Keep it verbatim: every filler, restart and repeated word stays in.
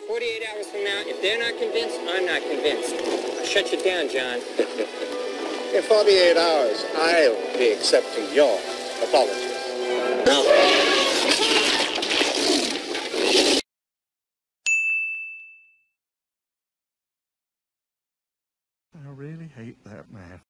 forty-eight hours from now, if they're not convinced, I'm not convinced. I'll shut you down, John. In forty-eight hours, I'll be accepting your apology. I really hate that man.